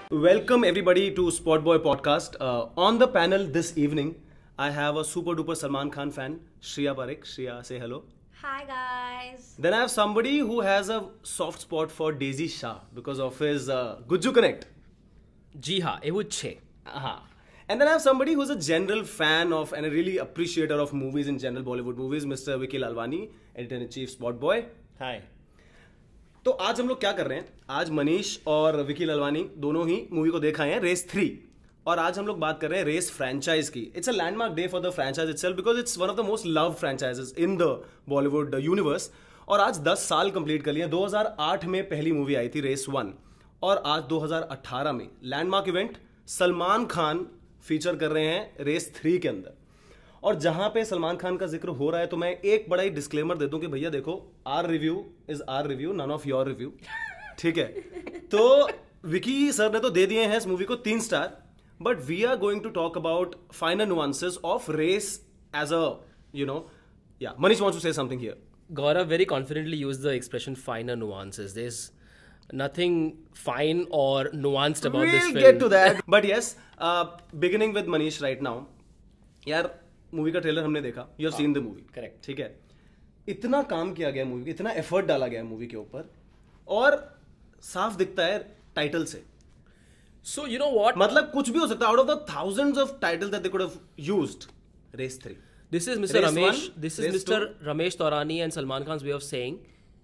Welcome everybody to Spot Boy podcast. On the panel this evening, I have a super duper Salman Khan fan, Shriya Parekh. Shriya, say hello. Hi guys. Then I have somebody who has a soft spot for Daisy Shah because of his Gujju Connect. जी हाँ ये वो छे And then I have somebody who's a general fan of and a really appreciator of movies in general, Bollywood movies, Mr. Vicky Lalwani, editor-in-chief Spot Boy. हाय तो आज हम लोग क्या कर रहे हैं? आज मनीष और विकी ललवानी दोनों ही मूवी को देखा है, रेस 3. और आज हम लोग बात कर रहे हैं रेस फ्रेंचाइज की. It's a landmark day for the franchise itself because it's one of the most love franchises in the Bollywood universe. और आज 10 साल कंप्लीट कर लिए. 2008 में पहली मूवी आई थी रेस 1 और आज 2018 में landmark event Salman Khan feature कर रहे हैं रेस 3 के अंदर. और जहां पे सलमान खान का जिक्र हो रहा है तो मैं एक बड़ा ही डिस्क्लेमर दे दूं कि भैया देखो, our review is our review, none of your review. ठीक है, तो विकी सर ने तो दे दिए हैं इस मूवी को 3 star, but we are going to talk about final nuances of Race as a Manish wants to say something here. Gaurav very confidently used the expression finer nuances. There's nothing fine or nuanced about this film. We'll get to that. But yes, beginning with Manish right now. यार movie का trailer हमने देखा. You have seen the movie. Correct. ठीक है, इतना काम किया गया मूवी, इतना एफर्ट डाला गया मूवी के ऊपर और साफ दिखता है टाइटल से. So you know what? मतलब कुछ भी हो सकता है. Out of the thousands of titles that they could have used, Race 3. This is Mr. Race Ramesh. one, This is race Mr. Ramesh Taurani and Salman Khan's way of saying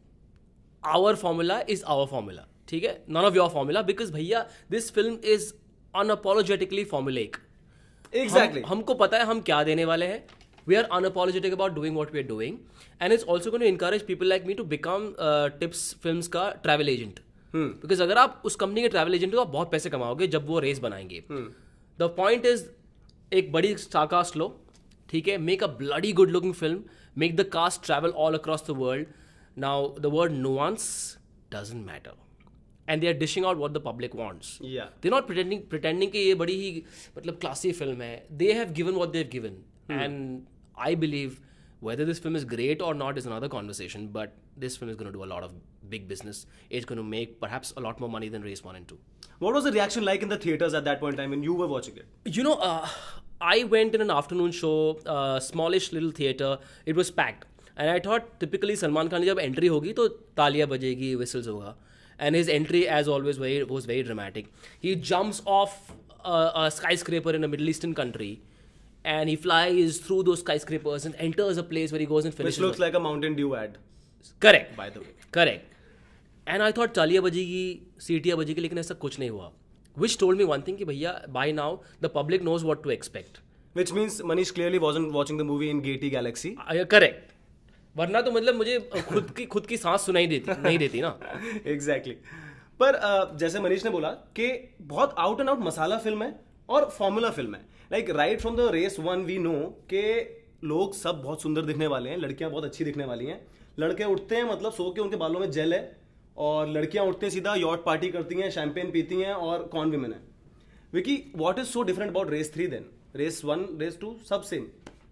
our formula is our formula. ठीक है? None of your formula because भैया this film is unapologetically formulaic. Exactly. हमको पता है हम क्या देने वाले हैं. We are unapologetic about doing what we are doing, and it's also going to encourage people like me to become Tips Films का travel agent. Because अगर आप उस कंपनी के ट्रैवल एजेंट हो आप बहुत पैसे कमाओगे जब वो रेस बनाएंगे. द पॉइंट इज एक बड़ी स्टारकास्ट लो, ठीक है, make a bloody good looking film, make the cast travel all across the world. Now the word nuance doesn't matter and they are dishing out what the public wants. They are not pretending कि ये बड़ी ही मतलब classy film है. They have given what they have given and I believe whether this film is great or not is another conversation, but this film is going to do a lot of big business. It's going to make perhaps a lot more money than Race 1 and 2. What was the reaction like in the theaters at that point in time when you were watching it? You know, I went in an afternoon show, smallish little theater. It was packed. And I thought typically Salman Khan जब entry होगी तो तालियां बजेगी, whistles होगा. And his entry as always was very dramatic. He jumps off a skyscraper in a Middle Eastern country. And he flies through those skyscrapers and enters a place where he goes and finishes. Which looks like a Mountain Dew ad. Correct. By the way. Correct. And I thought तालियां बजेगी, सीटियां बजेगी, लेकिन ऐसा कुछ नहीं हुआ. Which told me one thing कि भैया by now the public knows what to expect. Which means Manish clearly wasn't watching the movie in Gaiety Galaxy. Correct. वरना तो मतलब मुझे खुद की सांस सुनाई नहीं देती ना. Exactly. पर जैसे मनीष ने बोला कि बहुत out and out masala film है और फॉर्मूला फिल्म है. Like right from the Race 1 we know के लोग सब बहुत सुंदर दिखने वाले हैं, लड़कियां बहुत अच्छी दिखने वाली हैं. लड़के उठते हैं मतलब सो के उनके बालों में जेल है, और लड़कियां उठते हैं सीधा यॉट पार्टी करती हैं, शैंपेन पीती हैं और कॉन विमेन है. Vicky, what is so different about Race 3 then? Race 1, Race 2 सब same.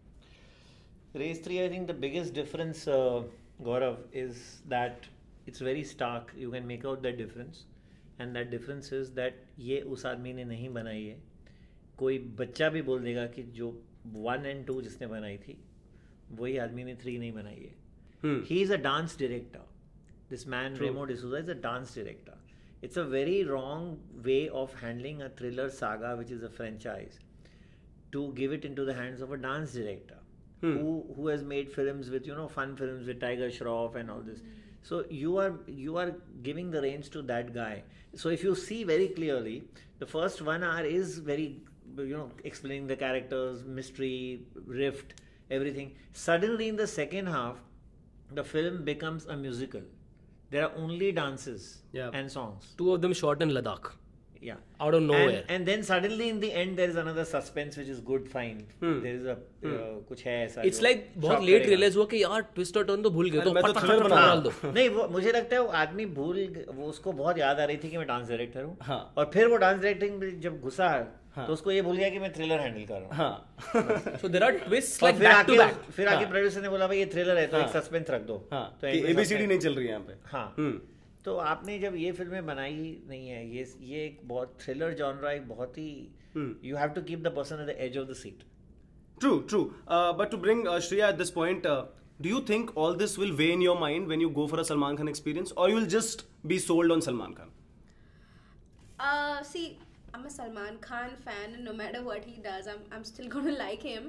Race 3, I think the biggest difference, Gaurav, is that it's very stark. You can make out that difference. And that difference is that ये उस आदमी ने नहीं बनाई है. कोई बच्चा भी बोल देगा कि जो 1 and 2 जिसने बनाई थी वही आदमी ने 3 नहीं बनाई है. He is a dance director. This man, Remo D'Souza, is a dance director. It's a very wrong way of handling a thriller saga, which is a franchise, to give it into the hands of a dance director who has made films with, fun films with Tiger Shroff and all this. So you are giving the reins to that guy. So if you see very clearly, the first 1 hour is very, explaining the characters, mystery, rift, everything. Suddenly in the second half, the film becomes a musical. There are only dances and songs. 2 of them shot in Ladakh. Yeah. Out of nowhere. And then suddenly in the end there is another suspense which is good, fine. There is a कुछ है ऐसा. It's like बहुत late realise हुआ कि यार twist और turn तो भूल गए, तो फटाफट डाल दो. नहीं, वो मुझे लगता है वो आदमी वो उसको बहुत याद आ रही थी कि मैं डांस डायरेक्टर हूँ, और फिर वो डांस डायरेक्टिंग जब घुसा तो उसको ये भूल गया कि मैं थ्रिलर हैंडल कर रहा हूँ. So there are twists like back to back. फिर आगे प्रोड्यूसर ने बोला भाई ये थ्रिलर है तो एक सस्पेंस रख दो, तो ABCD नहीं चल रही है यहाँ पे. हाँ, तो आपने जब ये फिल्में बनाई नहीं है, ये एक बहुत थ्रिलर जॉनरा, एक बहुत ही you have to keep the person at the edge of the seat. True. But to bring Shreya at this point, do you think all this will weigh in your mind when you go for a Salman Khan experience, or you will just be sold on Salman Khan? See, I'm a Salman Khan fan, and no matter what he does, I'm still going to like him.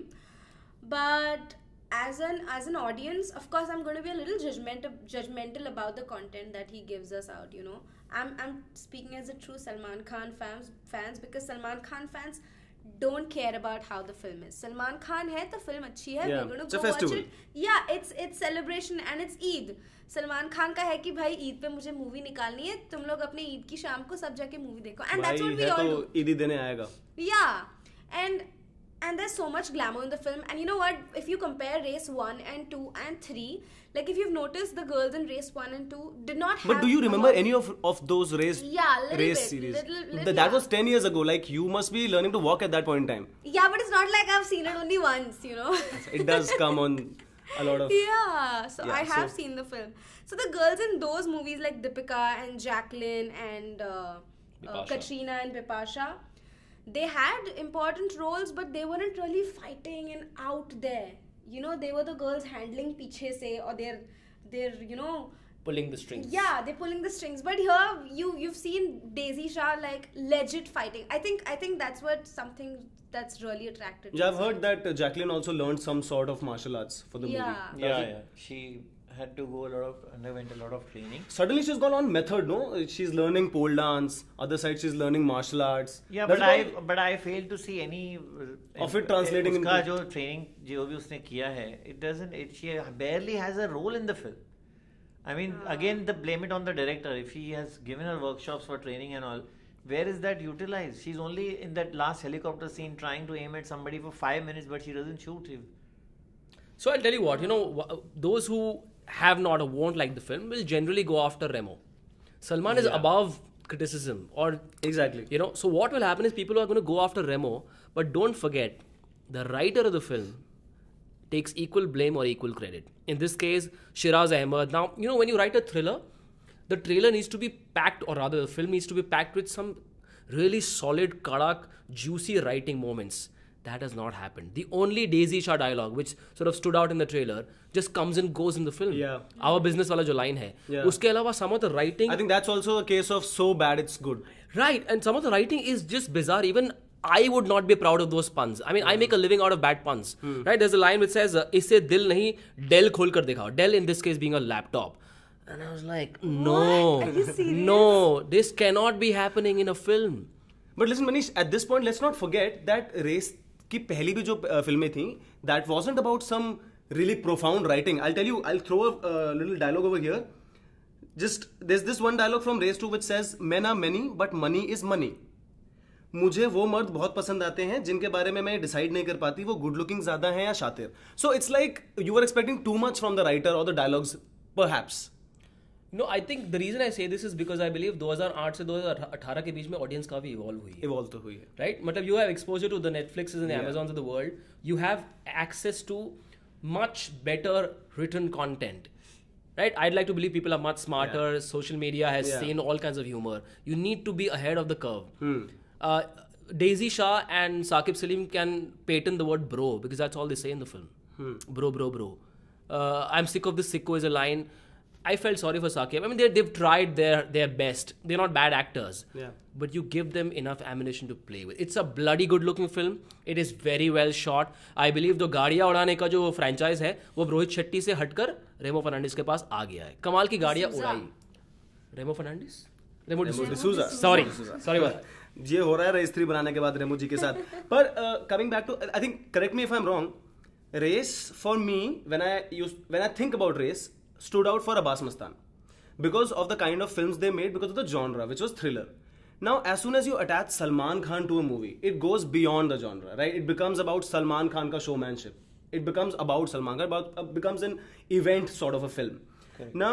But as an audience, of course, I'm going to be a little judgmental about the content that he gives us out. You know, I'm speaking as a true Salman Khan fans because Salman Khan fans don't care about how the film is. Salman Khan hai to film अच्छी है, Yeah, we're going it's to a go watch festival. it. Yeah, it's celebration and it's Eid. Salman Khan का है कि भाई ईद पे मुझे movie निकालनी है, तुम लोग अपने ईद की शाम को सब जाके मूवी देखो, and that's what we भाई all है do. तो ईदी देने आएगा. Yeah, and there's so much glamour in the film, and you know what? If you compare Race 1 and 2 and 3, like if you've noticed, the girls in Race 1 and 2 did not have. But do you a remember lot- any of those race little bit, series? little, That yeah. was 10 years ago. Like you must be learning to walk at that point in time. Yeah, but it's not like I've seen it only once, you know. It does come on a lot of. Yeah, so Yeah, I have so- seen the film. So the girls in those movies like Deepika and Jacqueline and Bipasha. Katrina and Bipasha, they had important roles, but they weren't really fighting and out there. You know, they were the girls handling piche se, or they're you know, Pulling the strings. yeah, they're pulling the strings. But here you've seen Daisy Shah like legit fighting. I think that's what something that's really attracted. Yeah, I've heard that Jacqueline also learned some sort of martial arts for the Yeah. movie. Yeah. She had to underwent a lot of training. Suddenly she's gone on method, no? She's learning pole dance. Other side she's learning martial arts. Yeah, That's but I fail to see any Of it translating उसका into- जो training जो भी उसने किया है, she barely has a role in the film. I mean, again, blame it on the director. If he has given her workshops for training and all, where is that utilized? She's only in that last helicopter scene trying to aim at somebody for 5 minutes, but she doesn't shoot him. So I'll tell you what, you know, those who have not or won't like the film will generally go after Remo. Salman is above criticism, or Exactly. you know. So what will happen is people are going to go after Remo, but don't forget, the writer of the film takes equal blame or equal credit. In this case, Shiraz Ahmed. Now, you know, when you write a thriller, the trailer needs to be packed, or rather, the film needs to be packed with some really solid, kadak, juicy writing moments. That has not happened. The only Daisy Shah dialogue, which sort of stood out in the trailer, just comes and goes in the film. Yeah. Our business wala jo line hai. Yeah. Uske alawa, some of the writing. I think that's also a case of so bad it's good. Right, and some of the writing is just bizarre. Even I would not be proud of those puns. I mean, I make a living out of bad puns. Right, there's a line which says, "Isse dil nahi, Dell khol kar dikhao." Dell in this case being a laptop. And I was like, no, What? Are you serious? no, this cannot be happening in a film. But listen, Manish, at this point, let's not forget that Race की पहली भी जो फिल्में थी, that wasn't about some really profound writing. I'll tell you, I'll throw a little dialogue over here. Just, there's this one dialogue from Race 2 which says, men are many, but money is money. मुझे वो मर्द बहुत पसंद आते हैं जिनके बारे में मैं डिसाइड नहीं कर पाती वो गुड लुकिंग ज्यादा हैं या शातिर. So it's like you were expecting too much from the writer or the dialogues, perhaps. No, I think the reason I say this is because I believe 2008 से 2018 के बीच में ऑडियंस काफी इवॉल्व हुई है. Evolve तो हुई है. Right? मतलब you have exposure to the Netflixes and the Amazons of the world. You have access to much better written content. Right? I'd like to believe people are much smarter. Social media has seen all kinds of humor. You need to be ahead of the curve. Daisy Shah and Saqib Salim can patent the word bro because that's all they say in the film. Bro. I'm sick of this sicko is a line. I felt sorry for Saqib. I mean, they've tried their best. They're not bad actors. Yeah. But you give them enough ammunition to play with. It's a bloody good looking film. It is very well shot. I believe the गाड़ियाँ उड़ाने का जो franchise है वो रोहित शेट्टी से हटकर रेमो फर्नांडिस के पास आ गया है. कमाल की गाड़ियाँ उड़ाई. रेमो फर्नांडिस? रेमो D'Souza. Sorry about that. ये हो रहा है रेस 3 बनाने के बाद रेमो जी के साथ. पर coming back to, I think, correct me if I am wrong, Race for me when I think about Race stood out for Abbas Mastan because of the kind of films they made, because of the genre, which was thriller. Now, as soon as you attach Salman Khan to a movie, it goes beyond the genre, right? It becomes about Salman Khan ka showmanship. It becomes about Salman Khan, becomes an event sort of a film. Okay. Now,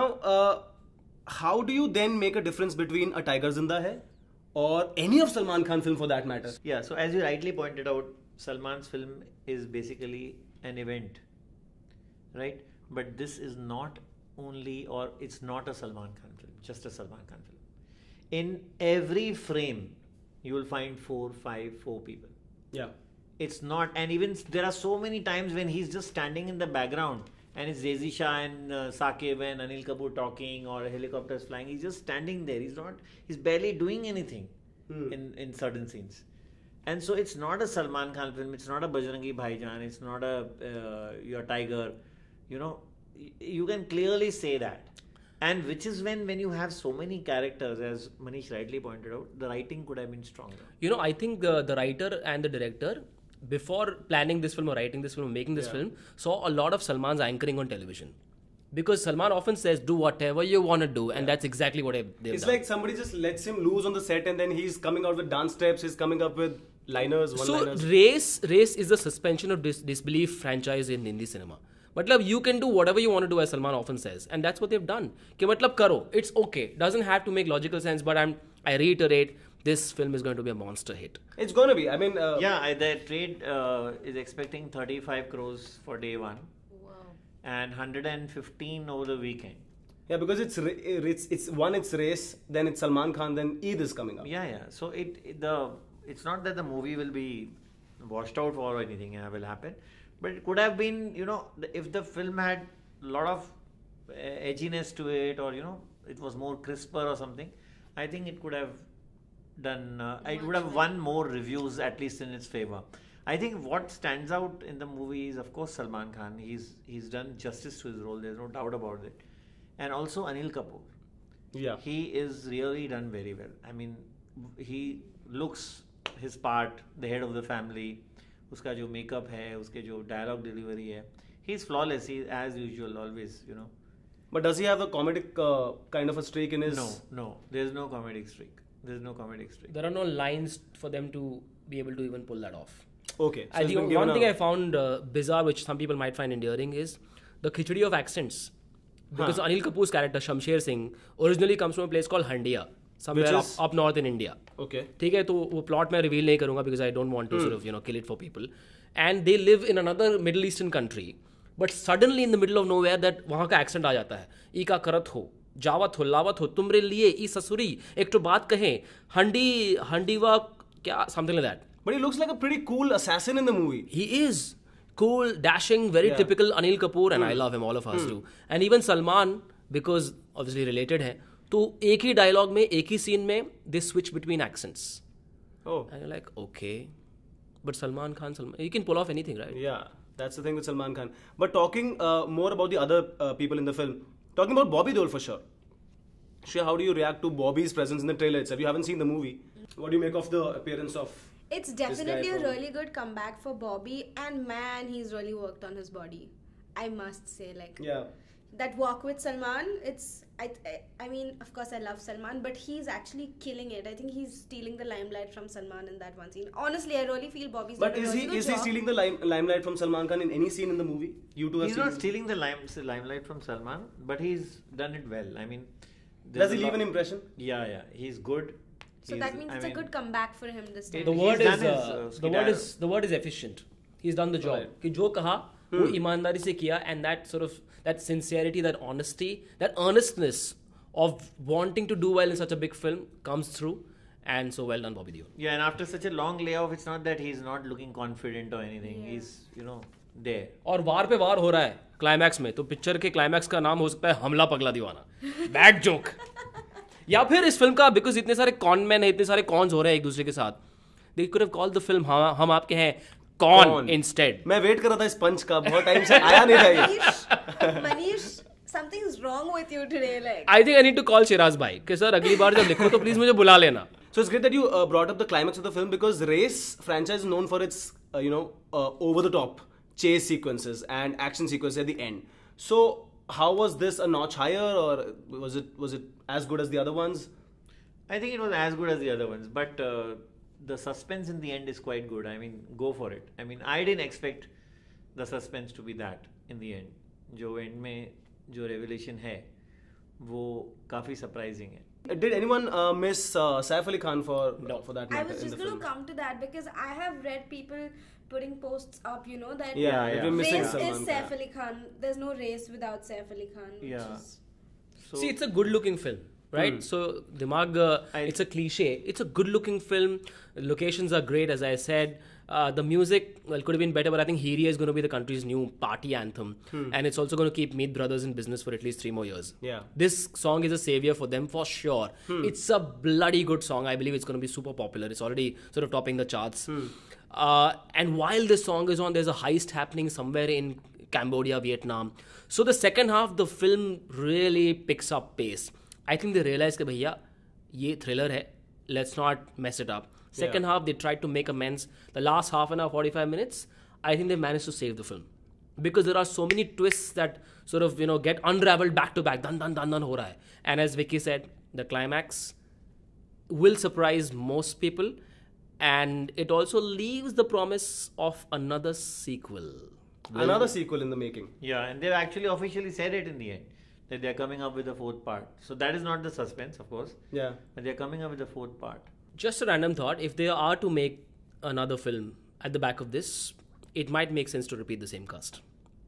how do you then make a difference between a Tiger Zinda Hai or any of Salman Khan film for that matter? Yeah, so as you rightly pointed out, Salman's film is basically an event, right? But this is not only, or it's not a Salman Khan film, just a Salman Khan film. In every frame, you will find four people. Yeah. It's not, and even there are so many times when he's just standing in the background and it's Rezi Shah and Saqib and Anil Kapoor talking or helicopters flying. He's just standing there. He's barely doing anything in certain scenes. And so it's not a Salman Khan film. It's not a Bajrangi Bhaijaan. It's not a Your Tiger. You know, you can clearly say that. And which is when you have so many characters, as Manish rightly pointed out, the writing could have been stronger. You know, I think the writer and the director, before planning this film or writing this film or making this film, saw a lot of Salman's anchoring on television. Because Salman often says, do whatever you want to do, and that's exactly what they've done. It's like somebody just lets him loose on the set and then he's coming out with dance steps, he's coming up with liners, one-liners. So, Race is the suspension of disbelief franchise in Hindi cinema. Matlab, you can do whatever you want to do, as Salman often says, and that's what they've done. Ki matlab karo, it's okay. Doesn't have to make logical sense, but I reiterate, this film is going to be a monster hit. It's going to be. I mean, the trade is expecting 35 crores for day one. Wow. And 115 over the weekend. Yeah, because it's Race, then it's Salman Khan, then Eid is coming up. Yeah. So it's not that the movie will be washed out or anything will happen, but it could have been, you know, if the film had a lot of edginess to it, or, you know, it was more crisper or something, I think it could have done, it would have won more reviews, at least in its favor. I think what stands out in the movie is, of course, Salman Khan. He's done justice to his role. There's no doubt about it. And also Anil Kapoor. Yeah. He is really done very well. I mean, he looks his part, the head of the family. Uska jo makeup hai, uske jo dialogue delivery hai. He's flawless. He, as usual, always, you know. But does he have a comedic kind of a streak in his... No. There's no comedic streak. There are no lines for them to be able to even pull that off. Okay. So I think one thing I found bizarre, which some people might find endearing, is the khichdi of accents. Because Anil Kapoor's character, Shamsher Singh, originally comes from a place called Handia, somewhere up north in India. Okay. ठीक है, तो वो plot मैं reveal नहीं करूँगा because I don't want to sort of, you know, kill it for people. And they live in another Middle Eastern country. But suddenly in the middle of nowhere that वहाँ का accent आ जाता है. ई का करत हो, जावत हो, लावत हो, तुमरे लिए ई ससुरी, एक तो बात कहें, हंडीवा क्या, something like that. But he looks like a pretty cool assassin in the movie. He is cool, dashing, very typical Anil Kapoor, and I love him, all of us do. And even Salman, because obviously related है, तो एक ही dialogue में, एक ही scene में, they switch between accents. Oh. And you're like, okay. But Salman Khan, he can pull off anything, right? Yeah, that's the thing with Salman Khan. But talking more about the other people in the film, talking about Bobby Deol for sure. Shreya, how do you react to Bobby's presence in the trailer itself? You haven't seen the movie. What do you make of the appearance of... It's definitely a really good comeback for Bobby, and man, he's really worked on his body. I must say, like, that walk with Salman, I mean, of course I love Salman, but he's actually killing it. I think he's stealing the limelight from Salman in that one scene. Honestly, I really feel Bobby's But done a really good is job. he stealing the limelight from Salman Khan in any scene in the movie? You two have He's seen not it? stealing the limelight from Salman, but he's done it well. I mean, does he leave an impression? Yeah, he's good. So that means it's a good comeback for him this time. The word is efficient. He's done the job. Right. कि जो कहा वो ईमानदारी से किया, and that sincerity, that honesty, that earnestness of wanting to do well in such a big film comes through, and so well done, Bobby Deol. Yeah, and after such a long layoff, it's not that he's not looking confident or anything. Yeah. He's, you know, there. और वार पे वार हो रहा है climax में, तो picture के climax का नाम हो सकता है हमला पगला दीवाना, बैड जोक. या फिर इस फिल्म का, बिकॉज इतने सारे कॉनमैन है, इतने सारे कॉन्स हो रहे हैं एक दूसरे के साथ, they could have called the film Hum Aapke हैं कॉन इंस्टेड. मैं वेट कर रहा था इस पंच का, बहुत टाइम से आया नहीं था ये. Manish, something's wrong with you today, like. I think I need to call Shiraz bhai कि सर अगली बार जब लिखो तो प्लीज मुझे बुला लेना. So it's great that you brought up the climax of the film, because Race franchise is known for its over the top chase sequences and action sequences at the end. So how was this a notch higher, or was it as good as the other ones? I think it was as good as the other ones, but the suspense in the end is quite good. I mean, go for it. I mean, I didn't expect the suspense to be that in the end. जो end में जो revelation है, वो काफ़ी surprising है. Did anyone miss Saif Ali Khan for that I matter was in just the going film? to come to that because I have read people putting posts up, you know, that Yeah, we're missing race Salman is Khan. Saif Ali Khan. There's no race without Saif Ali Khan. Which Yeah. is, So See, it's a good-looking film, right? So, Dimag, it's a cliche. It's a good-looking film. Locations are great, as I said. The music, well, could have been better, but I think Hiri is going to be the country's new party anthem. And it's also going to keep Meet Brothers in business for at least 3 more years. Yeah. This song is a savior for them for sure. It's a bloody good song. I believe it's going to be super popular. It's already sort of topping the charts. And while this song is on, there's a heist happening somewhere in Cambodia, Vietnam. So the second half, the film really picks up pace. I think they realized that, bhaiya, ye thriller hai. Let's not mess it up. Second half, they tried to make amends. The last half an hour, 45 minutes, I think they managed to save the film. Because there are so many twists that sort of, you know, get unraveled back to back. Dan, dan, dan, dan ho raha hai. And as Vicky said, the climax will surprise most people. And it also leaves the promise of another sequel. Another sequel in the making. yeah, and they've actually officially said it in the end that they're coming up with a 4th part. So that is not the suspense, of course, Yeah. but they're coming up with a 4th part. Just a random thought, if they are to make another film at the back of this, it might make sense to repeat the same cast.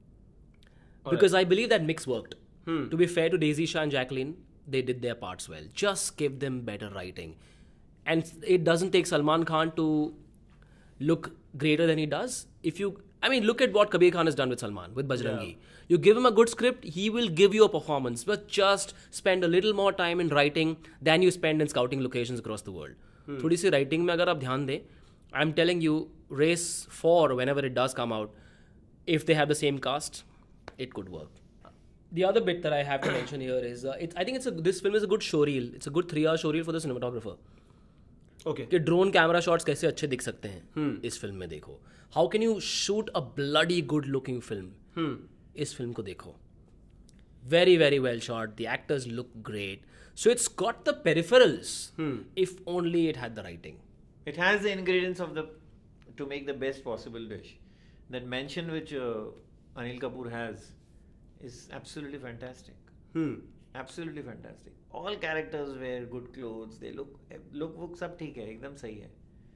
Because I believe that mix worked. To be fair to Daisy Shah and Jacqueline, they did their parts well. Just give them better writing. And it doesn't take Salman Khan to look greater than he does. Look at what Kabir Khan has done with Salman, with Bajrangi. You give him a good script, he will give you a performance. But just spend a little more time in writing than you spend in scouting locations across the world. थोड़ी सी writing में अगर आप ध्यान दें, I'm telling you, Race 4, whenever it does come out, if they have the same cast, it could work. The other bit that I have to mention here is, I think this film is a good showreel. It's a good 3-hour showreel for the cinematographer. Okay. कि drone camera shots कैसे अच्छे दिख सकते हैं इस film में देखो. How can you shoot a bloody good looking film. इस फिल्म को देखो. Very, very well shot. The actors look great. So it's got the peripherals. If only it had the writing. It has the ingredients to make the best possible dish. That mansion which Anil Kapoor has is absolutely fantastic. Absolutely fantastic. All characters wear good clothes. They look सब ठीक है, एकदम सही है.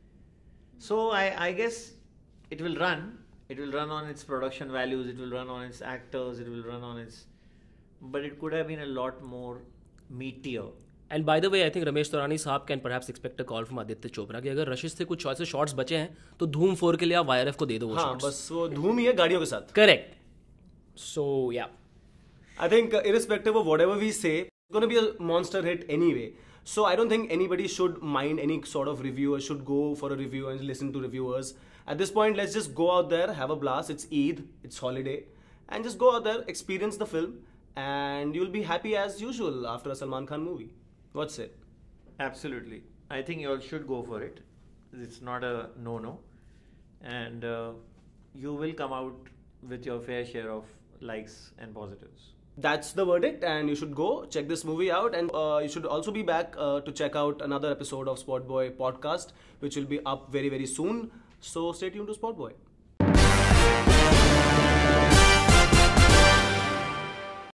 So I guess it will run. It will run on its production values. It will run on its actors. It will run on its. But it could have been a lot more meatier. And by the way, I think Ramesh Taurani साहब can perhaps expect a call from Aditya Chopra कि अगर रशिश से कुछ ऐसे shots बचे हैं तो धूम 4 के लिए आप YRF को दे दो वो हाँ, शॉट्स. बस वो धूम ही है गाड़ियों के साथ. Correct. So yeah. I think irrespective of whatever we say, it's going to be a monster hit anyway. So I don't think anybody should mind any sort of reviewer should go for a review and listen to reviewers. At this point, let's just go out there, have a blast. It's Eid, it's holiday, and just go out there, experience the film, and you'll be happy as usual after a Salman Khan movie. What's it? Absolutely. I think you all should go for it. It's not a no-no. And you will come out with your fair share of likes and positives. That's the verdict, and you should go check this movie out, and you should also be back to check out another episode of Sport Boy podcast, which will be up very, very soon. So stay tuned to Sport Boy.